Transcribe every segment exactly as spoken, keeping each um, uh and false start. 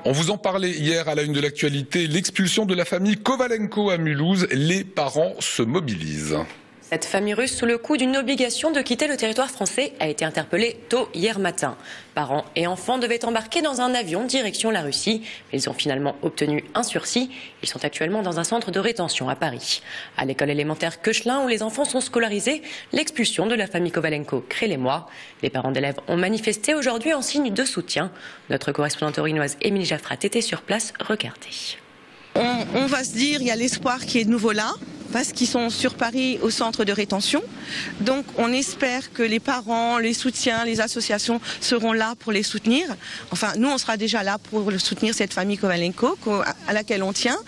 On vous en parlait hier à la une de l'actualité, l'expulsion de la famille Kovalenko à Mulhouse. Les parents se mobilisent. Cette famille russe, sous le coup d'une obligation de quitter le territoire français, a été interpellée tôt hier matin. Parents et enfants devaient embarquer dans un avion direction la Russie, mais ils ont finalement obtenu un sursis. Ils sont actuellement dans un centre de rétention à Paris. À l'école élémentaire Koechlin, où les enfants sont scolarisés, l'expulsion de la famille Kovalenko crée l'émoi. Les parents d'élèves ont manifesté aujourd'hui en signe de soutien. Notre correspondante orinoise Émilie Jaffrat était sur place. Regardez. On, on va se dire, il y a l'espoir qui est de nouveau là, parce qu'ils sont sur Paris au centre de rétention. Donc on espère que les parents, les soutiens, les associations seront là pour les soutenir. Enfin, nous, on sera déjà là pour soutenir cette famille Kovalenko à laquelle on tient.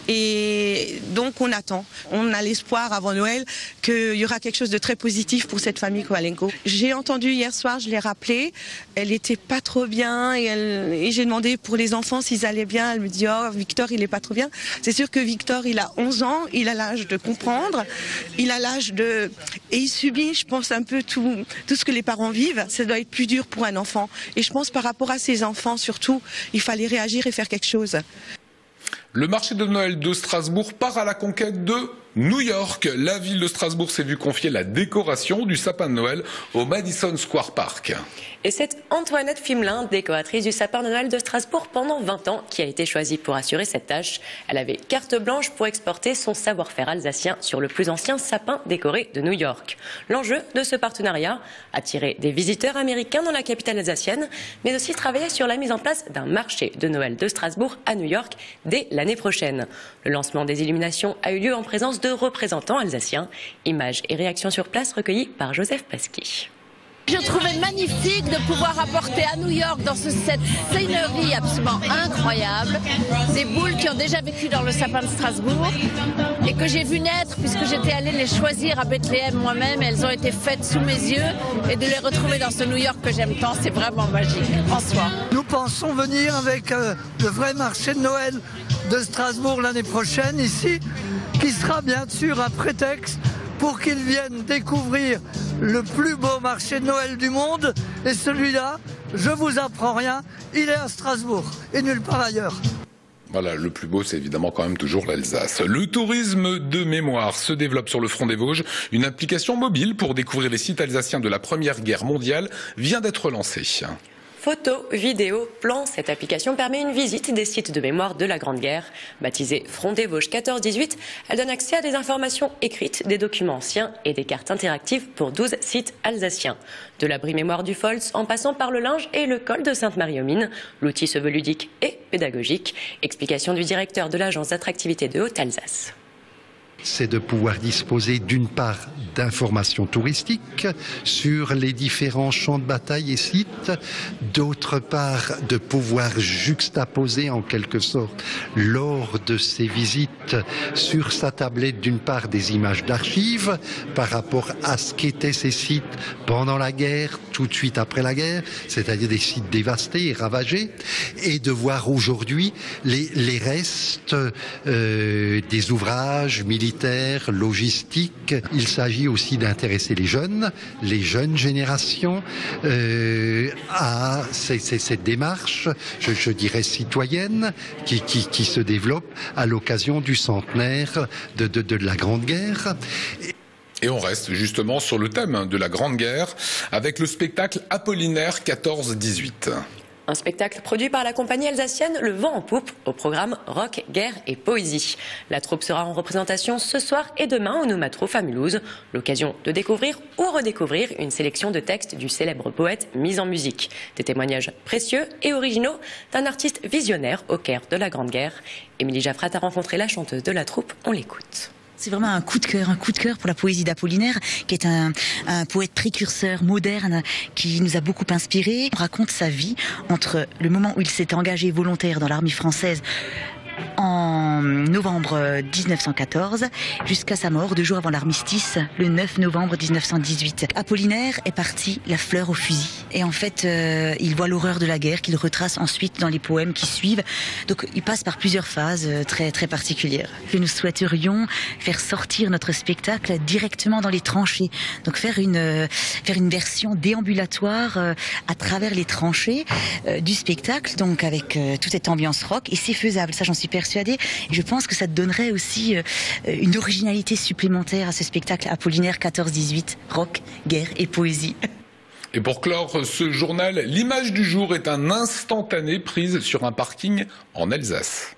Et donc on attend. On a l'espoir avant Noël qu'il y aura quelque chose de très positif pour cette famille Kovalenko. J'ai entendu hier soir, je l'ai rappelé, elle était pas trop bien et, elle, et j'ai demandé pour les enfants s'ils allaient bien. Elle me dit, oh, Victor, il est pas trop bien. C'est sûr que Victor, il a onze ans, il a l'âge de comprendre, il a l'âge de... Et il subit, je pense, un peu tout, tout ce que les parents vivent. Ça doit être plus dur pour un enfant. Et je pense par rapport à ces enfants, surtout, il fallait réagir et faire quelque chose. Le marché de Noël de Strasbourg part à la conquête de New York. La ville de Strasbourg s'est vue confier la décoration du sapin de Noël au Madison Square Park. Et c'est Antoinette Fimelin, décoratrice du sapin de Noël de Strasbourg pendant vingt ans, qui a été choisie pour assurer cette tâche. Elle avait carte blanche pour exporter son savoir-faire alsacien sur le plus ancien sapin décoré de New York. L'enjeu de ce partenariat, attirer des visiteurs américains dans la capitale alsacienne, mais aussi travailler sur la mise en place d'un marché de Noël de Strasbourg à New York dès l'année prochaine. Le lancement des illuminations a eu lieu en présence de représentants alsaciens. Images et réactions sur place recueillies par Joseph Pasqui. Je trouvais magnifique de pouvoir apporter à New York, dans ce, cette seigneurie absolument incroyable, des boules qui ont déjà vécu dans le sapin de Strasbourg et que j'ai vu naître puisque j'étais allée les choisir à Bethléem moi-même. Elles ont été faites sous mes yeux et de les retrouver dans ce New York que j'aime tant, c'est vraiment magique en soi. Nous pensons venir avec euh, le vrai marché de Noël de Strasbourg l'année prochaine ici, qui sera bien sûr un prétexte pour qu'ils viennent découvrir le plus beau marché de Noël du monde. Et celui-là, je vous apprends rien, il est à Strasbourg et nulle part ailleurs. Voilà, le plus beau, c'est évidemment quand même toujours l'Alsace. Le tourisme de mémoire se développe sur le front des Vosges. Une application mobile pour découvrir les sites alsaciens de la Première Guerre mondiale vient d'être lancée. Photos, vidéos, plans, cette application permet une visite des sites de mémoire de la Grande Guerre. Baptisée Front des Vosges quatorze dix-huit, elle donne accès à des informations écrites, des documents anciens et des cartes interactives pour douze sites alsaciens. De l'abri mémoire du Folz en passant par le linge et le col de Sainte-Marie-aux-Mines, l'outil se veut ludique et pédagogique. Explication du directeur de l'agence d'attractivité de Haute-Alsace. C'est de pouvoir disposer d'une part d'informations touristiques sur les différents champs de bataille et sites, d'autre part de pouvoir juxtaposer en quelque sorte lors de ces visites sur sa tablette d'une part des images d'archives par rapport à ce qu'étaient ces sites pendant la guerre, tout de suite après la guerre, c'est-à-dire des sites dévastés et ravagés, et de voir aujourd'hui les, les restes euh, des ouvrages militaires, logistique. Il s'agit aussi d'intéresser les jeunes, les jeunes générations euh, à ces, ces, cette démarche, je, je dirais citoyenne, qui, qui, qui se développe à l'occasion du centenaire de, de, de la Grande Guerre. Et on reste justement sur le thème de la Grande Guerre avec le spectacle Apollinaire quatorze dix-huit. Un spectacle produit par la compagnie alsacienne Le Vent en Poupe au programme Rock, Guerre et Poésie. La troupe sera en représentation ce soir et demain au Noumatrouf à Mulhouse. L'occasion de découvrir ou redécouvrir une sélection de textes du célèbre poète mis en musique. Des témoignages précieux et originaux d'un artiste visionnaire au cœur de la Grande Guerre. Émilie Jaffrat a rencontré la chanteuse de la troupe. On l'écoute. C'est vraiment un coup de cœur, un coup de cœur pour la poésie d'Apollinaire, qui est un, un poète précurseur, moderne, qui nous a beaucoup inspirés. Il raconte sa vie entre le moment où il s'est engagé volontaire dans l'armée française en novembre dix-neuf cent quatorze jusqu'à sa mort deux jours avant l'armistice, le neuf novembre mille neuf cent dix-huit. Apollinaire est parti la fleur au fusil. Et en fait, euh, il voit l'horreur de la guerre qu'il retrace ensuite dans les poèmes qui suivent. Donc il passe par plusieurs phases très, très particulières. Que nous souhaiterions faire sortir notre spectacle directement dans les tranchées. Donc faire une, euh, faire une version déambulatoire euh, à travers les tranchées euh, du spectacle, donc avec euh, toute cette ambiance rock. Et c'est faisable, ça j'en suis persuadée. Et je pense que ça donnerait aussi euh, une originalité supplémentaire à ce spectacle Apollinaire quatorze dix-huit, rock, guerre et poésie. Et pour clore ce journal, l'image du jour est un instantané prise sur un parking en Alsace.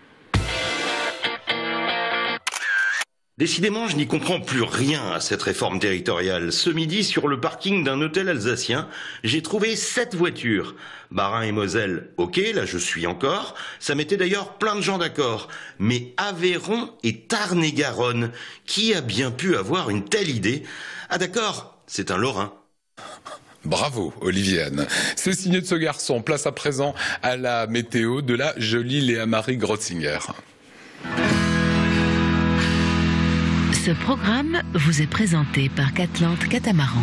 Décidément, je n'y comprends plus rien à cette réforme territoriale. Ce midi, sur le parking d'un hôtel alsacien, j'ai trouvé sept voitures. Bas-Rhin et Moselle, ok, là je suis encore. Ça mettait d'ailleurs plein de gens d'accord. Mais Aveyron et Tarn-et-Garonne, qui a bien pu avoir une telle idée? Ah d'accord, c'est un Lorrain. Bravo, Oliviane. C'est signé de ce garçon. Place à présent à la météo de la jolie Léa-Marie Grotzinger. Ce programme vous est présenté par Catlante Catamaran.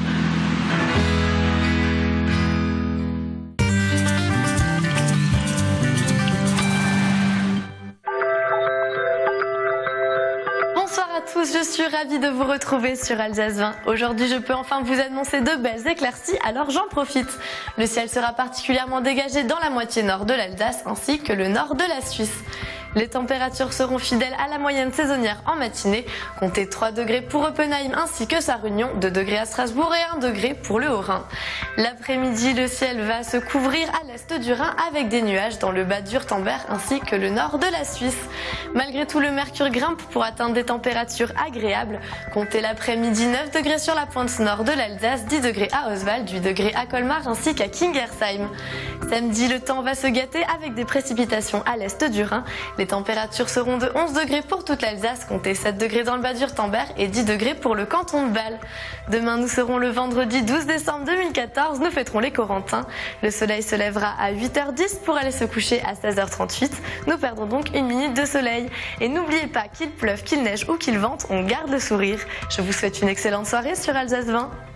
Bonsoir à tous, je suis ravie de vous retrouver sur Alsace vingt. Aujourd'hui, je peux enfin vous annoncer de belles éclaircies, alors j'en profite. Le ciel sera particulièrement dégagé dans la moitié nord de l'Alsace ainsi que le nord de la Suisse. Les températures seront fidèles à la moyenne saisonnière en matinée. Comptez trois degrés pour Oppenheim ainsi que sa Réunion, deux degrés à Strasbourg et un degré pour le Haut-Rhin. L'après-midi, le ciel va se couvrir à l'est du Rhin avec des nuages dans le bas du Wurtemberg ainsi que le nord de la Suisse. Malgré tout, le mercure grimpe pour atteindre des températures agréables. Comptez l'après-midi neuf degrés sur la pointe nord de l'Alsace, dix degrés à Oswald, huit degrés à Colmar ainsi qu'à Kingersheim. Samedi, le temps va se gâter avec des précipitations à l'est du Rhin. Les températures seront de onze degrés pour toute l'Alsace, comptez sept degrés dans le bas du Wurtemberg et dix degrés pour le canton de Bâle. Demain, nous serons le vendredi douze décembre deux mille quatorze, nous fêterons les Corentins. Le soleil se lèvera à huit heures dix pour aller se coucher à seize heures trente-huit. Nous perdrons donc une minute de soleil. Et n'oubliez pas qu'il pleuve, qu'il neige ou qu'il vente, on garde le sourire. Je vous souhaite une excellente soirée sur Alsace vingt.